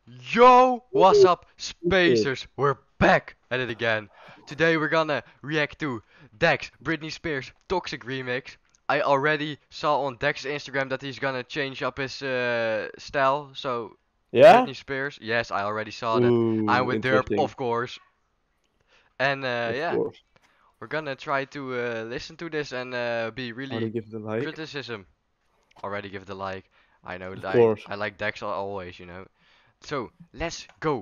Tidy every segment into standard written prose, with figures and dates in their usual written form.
Yo, what's up, Spacers? We're back at it again. Today we're gonna react to Dex, Britney Spears, Toxic remix. I already saw on Dex's Instagram that he's gonna change up his style. So, Yeah? Britney Spears, yes, I already saw that. I'm Ooh, with Derp, interesting. of course. And Of yeah, course. we're gonna try to listen to this and be Already really give it a like. criticism. Already give it a like. I know Of I course. I like Dex always, you know. So let's go.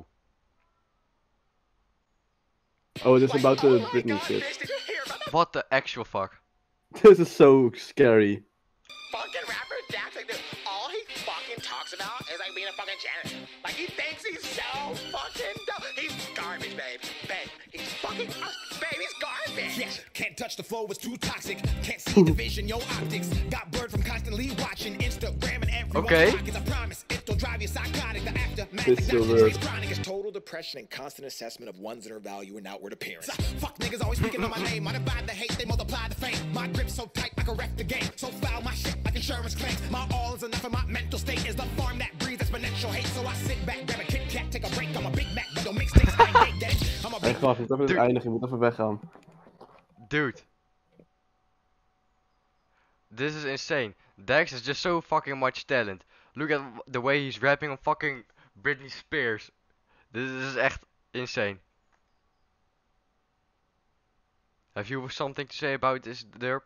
Oh, it is about the Britney shit. What the actual fuck? This is so scary. Fucking rapper Dax, like this, all he fucking talks about is like being a fucking janitor. Like he thinks he's so fucking dope. He's garbage, babe. Babe, he's fucking babe, he's garbage. Yes, can't touch the flow, it's too toxic. Can't see the vision, yo optics. Got blurred from constantly watching Instagram and everyone's Okay. pockets. I promise it'll drive you psychotic. The aftermath It's is so not weird. just chronic. It's Total depression and constant assessment of one's inner value and outward appearance. fuck niggas always speaking on my name. I divide the hate, they multiply the fame. My grip so tight I can wreck the game. So foul my shit like insurance claims. My all is enough, and my mental state is the farm that breeds exponential hate. So I sit back, grab a Kit Kat, take a break. I'm a Big Mac, but don't make sticks. I ain't dead. I'm a Hey big gast, je moet even het Dude. eindigen, je moet even weggaan. Dude. This is insane. Dex is just so fucking much talent. Look at the way he's rapping on fucking Britney Spears. This is echt insane. Have you something to say about this, Derp?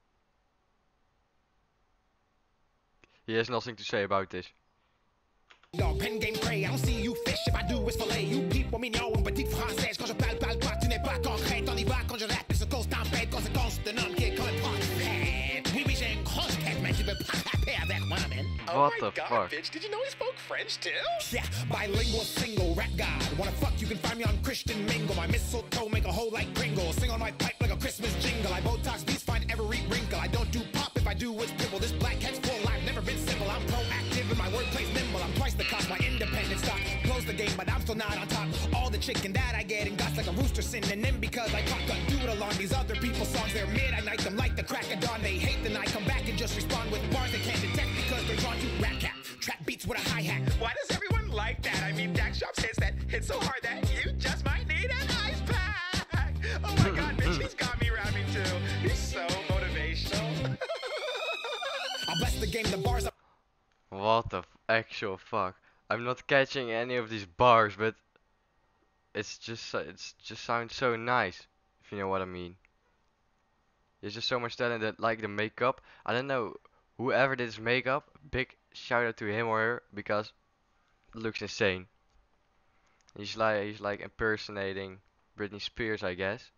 He has nothing to say about this. Dog, pen game cray, I don't see you fish, if I do it's filet. You people mignon, une petite française. Quand je parle pas, tu n'es pas concrète. On y va quand je rappe, c'est cause tempête. Conséquence d'un homme qui est comme parfait. Oui, oui, j'ai une grosse tête, mais tu peux pas rapper avec moi, man. Oh What my the god, fuck? bitch, did you know he spoke French too? Yeah, bilingual single rap god. Wanna fuck, you can find me on Christian Mingle. My mistletoe make a hole like Pringle. Sing on my pipe like a Christmas jingle. I Botox beats, find every wrinkle. I don't do pop, if I do, it's pimple. This black cat's full, I've never been simple. I'm proactive and my wordplay's nimble. I'm twice the cost, my independent stock. Close the game, but I'm still not on top. All the chicken that I get in guts like a rooster synonym because I cock a dude along these other people's songs. They're mid, I night them like the crack of dawn. They hate the night, come back and just respond with bars they can't detect because they're drawn to rap cap. Trap beats with a hi-hat. Why does everyone like that? I mean, Dax drops hits that hit so hard that you just might need an ice pack. Oh my god, bitch, he's got me rapping too. He's so motivational. I'll bless the game, the bars are What the actual fuck? I'm not catching any of these bars, but it's just sounds so nice, if you know what I mean. There's just so much talent that like the makeup. I don't know whoever did his makeup. Big shout out to him or her because it looks insane. He's like impersonating Britney Spears, I guess.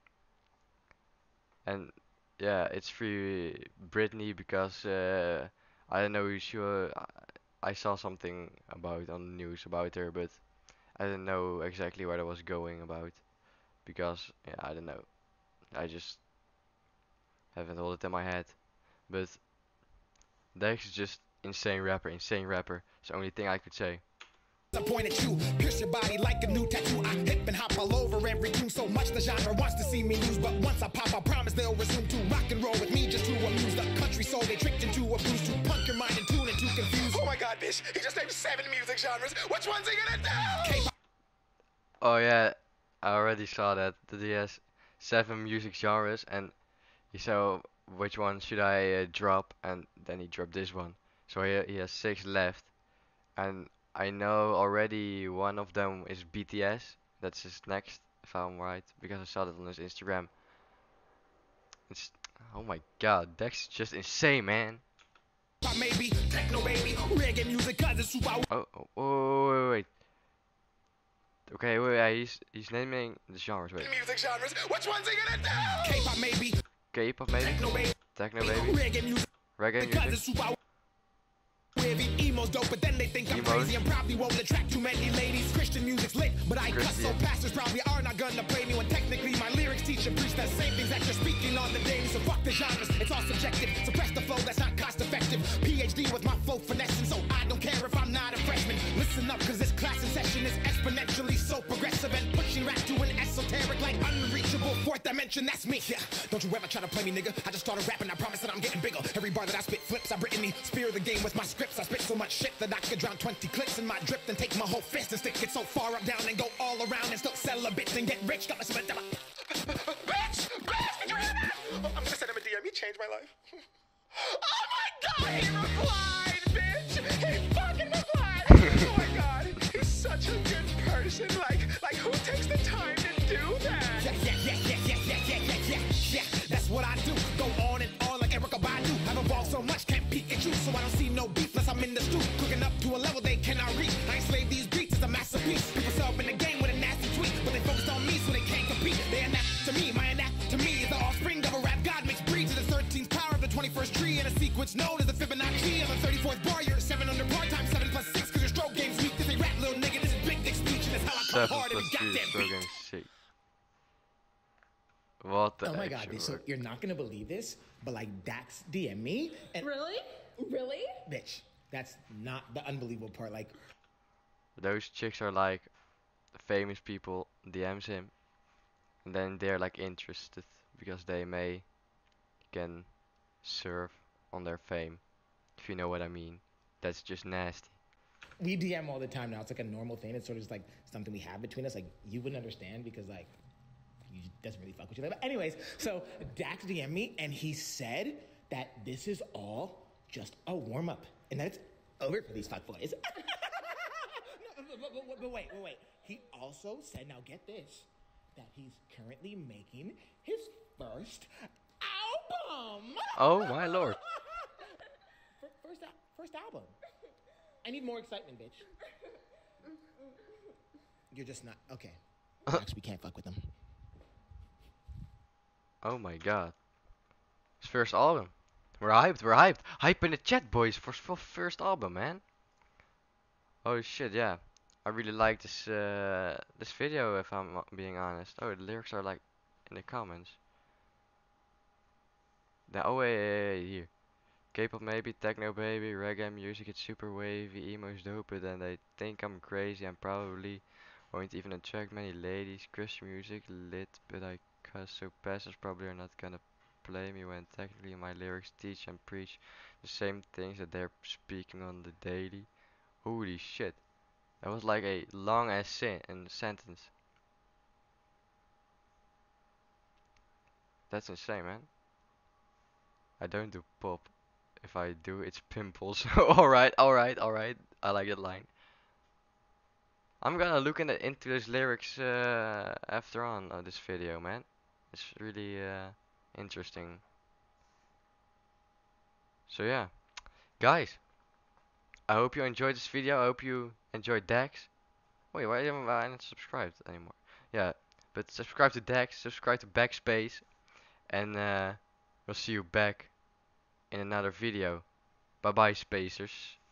And yeah, it's free Britney because I don't know. Sure, I saw something about on the news about her, but I didn't know exactly what I was going about because yeah, I don't know. I just haven't hold it in my head. But Dex is just insane rapper, insane rapper. It's the only thing I could say. I point at you, pierce your body like a new tattoo. I hip and hop all over every tune so much the genre wants to see me lose. But once I pop, I promise they'll resume to rock and roll with me just to amuse the country soul. They tricked into a boost to punk your mind and tune into confused. Oh my god, bitch, he just named 7 music genres. Which one's he gonna do? K-pop, Oh yeah, I already saw that he has 7 music genres and he said which one should I drop and then he dropped this one. So he has 6 left and I know already one of them is BTS. That's his next, if I'm right, because I saw that on his Instagram. It's oh my god, Dex is just insane, man. maybe techno baby, reggae music cause it's super. Wait. Okay, he's naming the genres. Wait, Music genres. Which one's he gonna do? K-pop maybe, K-pop maybe, techno baby, techno maybe, reggae music reggae cause music. it's super. Wavy emo's dope, but then they think I'm Emos. crazy and probably won't attract too many ladies. Christian music's lit, but I cuss, so Christian. pastors probably are not gonna play me when technically my lyrics teach and preach the same things that you're speaking on the daily. So fuck the genres, it's all subjective. Suppress the flow, that's not cost effective. PhD with my flow finessing, so I don't care if I'm not a freshman. Listen up, cause this class in session is exponentially so progressive and pushing rap to an esoteric like unreachable fourth dimension. That's me. Yeah, don't you ever try to play me, nigga. I just started rapping, I promise that I'm getting bigger. Every bar that I spit flips, I Britney spear the game with my scripts. I spit so much shit that I could drown 20 20 clicks in my drip, then take my whole fist and stick it so far up down and go all around and still sell a bit and get rich. Got my bitch! Bitch! Did you hear that? I'm gonna send him a DM. He changed my life. Oh my god, he replied, bitch! He fucking replied! Oh my god, he's such a good person. Like who takes the time to do that? Yeah. That's what I do. Go on and on like Erica Badu. I've evolved so much, can't peek at you, so I don't see no beef unless I'm in the stoop. Cooking up to a level they cannot reach. I enslave these beats, it's a masterpiece. People sell up in the game with a nasty tweet, but they focused on me so they can't compete. They anapt to me, my anapt to me is the offspring of a rap god mixed breeds. To the 13th power of the 21st tree, in a sequence known as the Fibonacci. On the 34th bar, you're 7 under par times 7 plus 6, cause your stroke game's weak. This ain't rap, little nigga, this is big dick speech, and that's how I come 7 hard in plus the 3 is goddamn so beat. getting sick. What the Oh my god, actual bitch, so fuck? you're not gonna believe this, but like Dax DM me and Really? Really? bitch, that's not the unbelievable part. Like, Those chicks are like famous people DMs him, and then they're like interested because they may can serve on their fame, if you know what I mean. That's just nasty. we DM all the time now. It's like a normal thing. It's sort of just like something we have between us. Like, you wouldn't understand because like he doesn't really fuck with you. But anyways, so Dax DM'd me and he said that this is all just a warm up and that it's over for these fuckboys. No, but wait. He also said, now get this, that he's currently making his first album. Oh my lord. First album. I need more excitement, bitch. You're just not okay. Max, we can't fuck with them. Oh my god. His first album. We're hyped. Hype in the chat, boys, for first album, man. Oh shit, yeah. I really like this this video, if I'm being honest. Oh, the lyrics are like in the comments. Oh wait, here. K-pop maybe, techno baby, reggae music, it's super wavy, emo's dope, and they think I'm crazy, I'm probably won't even attract many ladies. Christian music lit, but I cuss so pastors probably are not gonna play me when technically my lyrics teach and preach the same things that they're speaking on the daily. Holy shit. That was like a long ass sentence. That's insane, man. I don't do pop. If I do, it's pimples. Alright. I like that line. I'm gonna look into those lyrics after on this video, man. It's really interesting. So yeah, guys, I hope you enjoyed this video. I hope you enjoyed Dax. Wait, why haven't I not subscribed anymore? Yeah, but subscribe to Dax, subscribe to Backspace, and we'll see you back in another video. Bye bye, spacers.